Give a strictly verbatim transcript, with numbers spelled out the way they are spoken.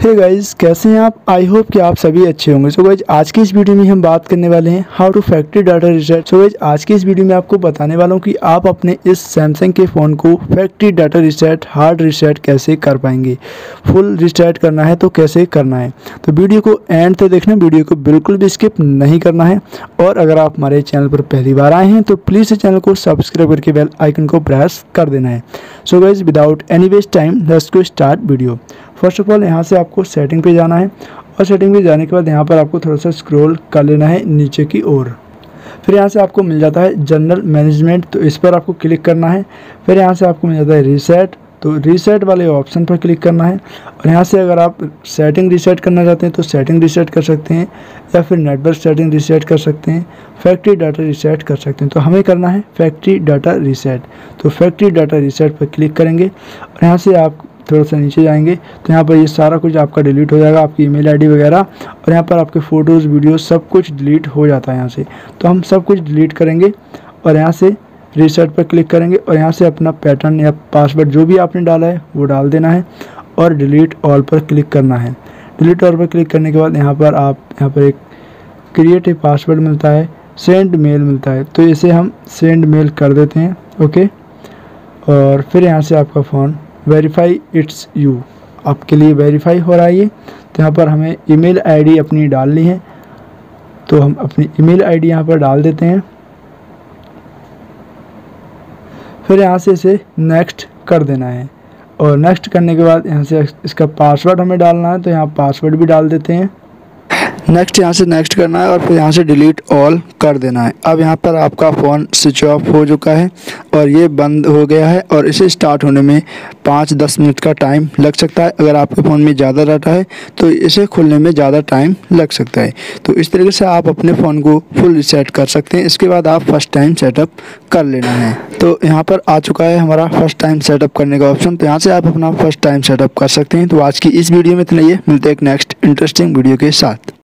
Hey guys, कैसे हैं आप। आई होप कि आप सभी अच्छे होंगे। सो गाइस, आज की इस वीडियो में हम बात करने वाले हैं how to factory data reset. So guys, आज की इस वीडियो में आपको बताने वाला हूं कि आप अपने इस सैमसंग के फ़ोन को factory data reset, hard reset कैसे कर पाएंगे। फुल रीसेट करना है तो कैसे करना है, तो वीडियो को एंड तक देखना, वीडियो को बिल्कुल भी स्किप नहीं करना है। और अगर आप हमारे चैनल पर पहली बार आए हैं तो प्लीज़ इस चैनल को सब्सक्राइब करके बेल आइकन को प्रेस कर देना है। So guys, without any waste time let's go start video. First of all यहाँ से आपको सेटिंग पे जाना है और सेटिंग पे जाने के बाद यहाँ पर आपको थोड़ा सा स्क्रॉल कर लेना है नीचे की ओर। फिर यहाँ से आपको मिल जाता है जनरल मैनेजमेंट, तो इस पर आपको क्लिक करना है। फिर यहाँ से आपको मिल जाता है रीसेट, तो रीसेट वाले ऑप्शन पर क्लिक करना है। और यहाँ से अगर आप सेटिंग रीसेट करना चाहते हैं तो सेटिंग रीसेट कर सकते हैं, या फिर नेटवर्क सेटिंग रीसेट कर सकते हैं, फैक्ट्री डाटा रीसेट कर सकते हैं। तो हमें करना है फैक्ट्री डाटा रीसेट, तो फैक्ट्री डाटा रीसेट पर क्लिक करेंगे और यहाँ से आप थोड़ा सा नीचे जाएंगे तो यहाँ पर ये सारा कुछ आपका डिलीट हो जाएगा, आपकी ईमेल आईडी वगैरह, और यहाँ पर आपके फ़ोटोज़ वीडियो सब कुछ डिलीट हो जाता है यहाँ से। तो हम सब कुछ डिलीट करेंगे और यहाँ से रीसेट पर क्लिक करेंगे और यहाँ से अपना पैटर्न या पासवर्ड जो भी आपने डाला है वो डाल देना है और डिलीट ऑल पर क्लिक करना है। डिलीट ऑल पर क्लिक करने के बाद यहाँ पर आप यहाँ पर एक क्रिएट ए पासवर्ड मिलता है, सेंड मेल मिलता है, तो इसे हम सेंड मेल कर देते हैं। ओके, और फिर यहाँ से आपका फ़ोन वेरीफाई इट्स यू, आपके लिए वेरीफाई हो रहा है ये। तो यहाँ पर हमें ईमेल आईडी अपनी डालनी है, तो हम अपनी ईमेल आईडी यहाँ पर डाल देते हैं। फिर यहाँ से इसे नेक्स्ट कर देना है और नेक्स्ट करने के बाद यहाँ से इसका पासवर्ड हमें डालना है, तो यहाँ पासवर्ड भी डाल देते हैं। नेक्स्ट यहाँ से नेक्स्ट करना है और फिर यहाँ से डिलीट ऑल कर देना है। अब यहाँ पर आपका फ़ोन स्विच ऑफ हो चुका है और ये बंद हो गया है, और इसे स्टार्ट होने में पाँच दस मिनट का टाइम लग सकता है। अगर आपके फ़ोन में ज़्यादा डाटा है तो इसे खुलने में ज़्यादा टाइम लग सकता है। तो इस तरीके से आप अपने फ़ोन को फुल रीसेट कर सकते हैं। इसके बाद आप फर्स्ट टाइम सेटअप कर लेना है। तो यहाँ पर आ चुका है हमारा फर्स्ट टाइम सेटअप करने का ऑप्शन, तो यहाँ से आप अपना फर्स्ट टाइम सेटअप कर सकते हैं। तो आज की इस वीडियो में इतना ही है, मिलते हैं एक नेक्स्ट इंटरेस्टिंग वीडियो के साथ।